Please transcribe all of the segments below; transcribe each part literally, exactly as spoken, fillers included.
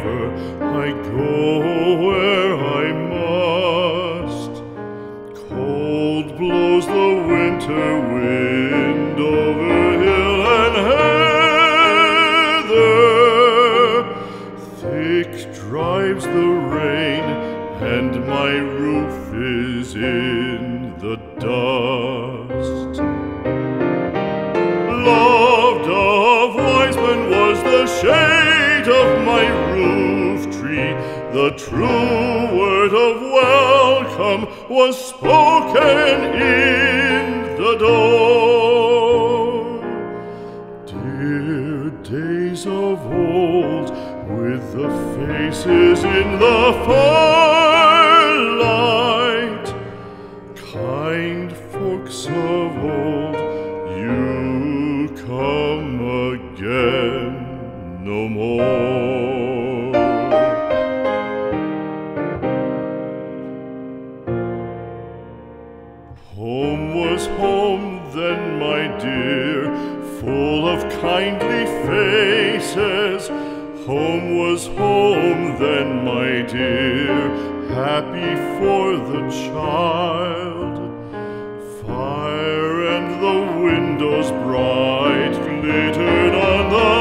river, I go where I must. Cold blows the winter wind over hill and heather. Thick drives the rain, and my roof is in the dust. Loved of wise men was the shade of my roof tree. The true word of welcome was spoken in the door. Dear days of old, with the faces in the firelight, kind folks of old, you come again no more. Home was home then, my dear, full of kindly faces. Home was home then, my dear, happy for the child. Fire and the windows bright glittered on the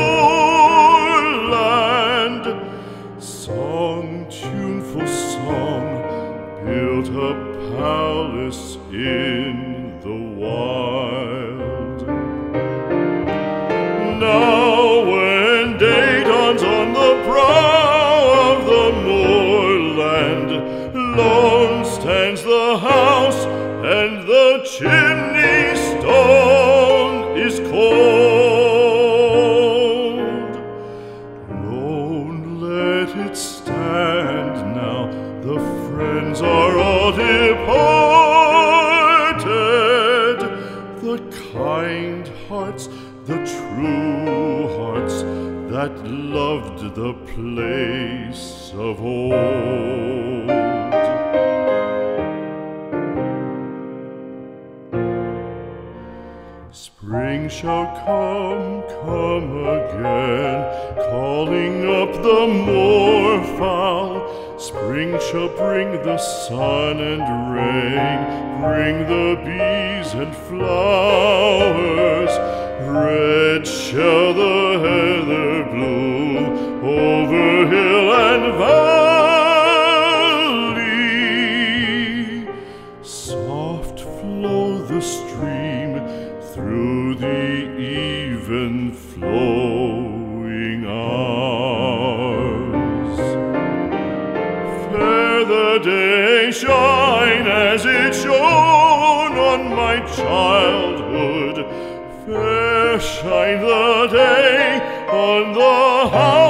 moorland. Song, tuneful song, built a palace in the wild. Now when day dawns on the brow of the moorland, lone stands the house, and the chimney stone is cold. Lone, let it stand now, the friends are all departed. The kind hearts, the true hearts, that loved the place of old. Spring shall come, come again, calling up the moorfowl. Spring shall bring the sun and rain, bring the bees and flowers. Red shall the heather bloom over hill and valley. Soft flow the stream through the even flowing hours. Fair the day shine as it shone on my childhood. Fair shine the day on the house